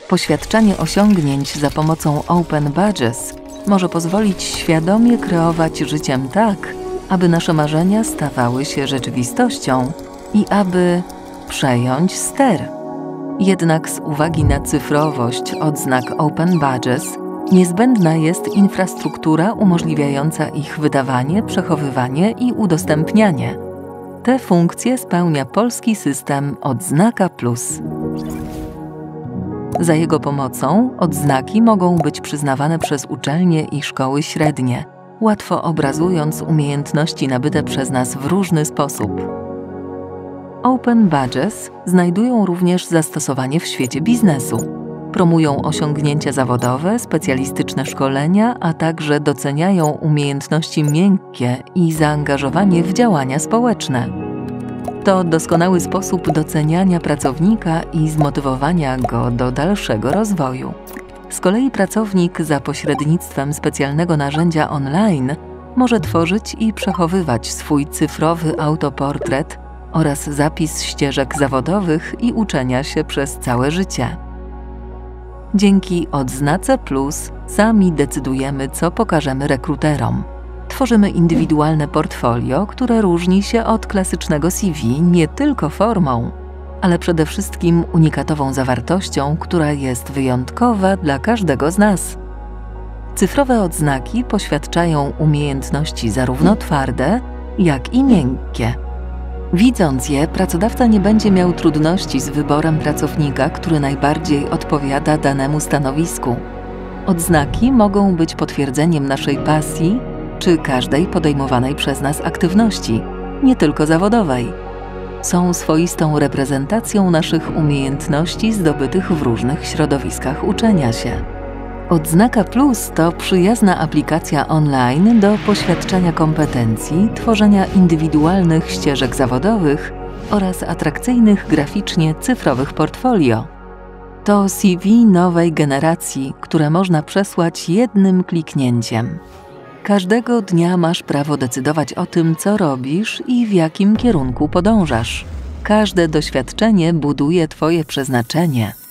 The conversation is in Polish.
Poświadczanie osiągnięć za pomocą Open Badges może pozwolić świadomie kreować życiem tak, aby nasze marzenia stawały się rzeczywistością i aby przejąć ster. Jednak z uwagi na cyfrowość odznak Open Badges niezbędna jest infrastruktura umożliwiająca ich wydawanie, przechowywanie i udostępnianie. Te funkcje spełnia polski system Odznaka Plus. Za jego pomocą odznaki mogą być przyznawane przez uczelnie i szkoły średnie, łatwo obrazując umiejętności nabyte przez nas w różny sposób. Open Badges znajdują również zastosowanie w świecie biznesu. Promują osiągnięcia zawodowe, specjalistyczne szkolenia, a także doceniają umiejętności miękkie i zaangażowanie w działania społeczne. To doskonały sposób doceniania pracownika i zmotywowania go do dalszego rozwoju. Z kolei pracownik za pośrednictwem specjalnego narzędzia online może tworzyć i przechowywać swój cyfrowy autoportret oraz zapis ścieżek zawodowych i uczenia się przez całe życie. Dzięki Odznace Plus sami decydujemy, co pokażemy rekruterom. Tworzymy indywidualne portfolio, które różni się od klasycznego CV nie tylko formą, ale przede wszystkim unikatową zawartością, która jest wyjątkowa dla każdego z nas. Cyfrowe odznaki poświadczają umiejętności zarówno twarde, jak i miękkie. Widząc je, pracodawca nie będzie miał trudności z wyborem pracownika, który najbardziej odpowiada danemu stanowisku. Odznaki mogą być potwierdzeniem naszej pasji czy każdej podejmowanej przez nas aktywności, nie tylko zawodowej. Są swoistą reprezentacją naszych umiejętności zdobytych w różnych środowiskach uczenia się. Odznaka Plus to przyjazna aplikacja online do poświadczania kompetencji, tworzenia indywidualnych ścieżek zawodowych oraz atrakcyjnych graficznie cyfrowych portfolio. To CV nowej generacji, które można przesłać jednym kliknięciem. Każdego dnia masz prawo decydować o tym, co robisz i w jakim kierunku podążasz. Każde doświadczenie buduje Twoje przeznaczenie.